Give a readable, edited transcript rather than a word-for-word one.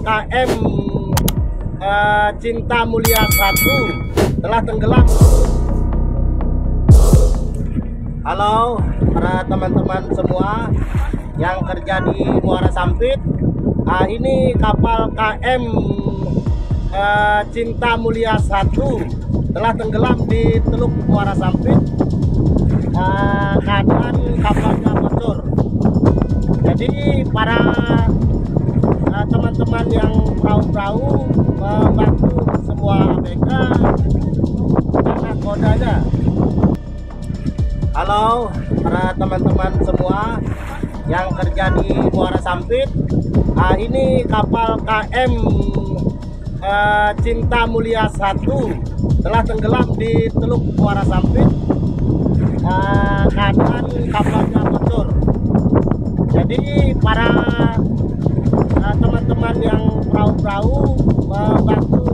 KM Cinta Mulia 1 telah tenggelam. Halo para teman-teman semua yang kerja di Muara Sampit. Ini kapal KM Cinta Mulia 1 telah tenggelam di Teluk Muara Sampit. Keadaan kapalnya bocor. Jadi para teman-teman yang perahu-perahu membantu semua ABK dan nakodanya. Halo para teman-teman semua yang kerja di Muara Sampit. Ini kapal KM Cinta Mulia 1 telah tenggelam di Teluk Muara Sampit. Keadaan kapalnya bocor. Jadi para teman-teman yang perahu-perahu membantu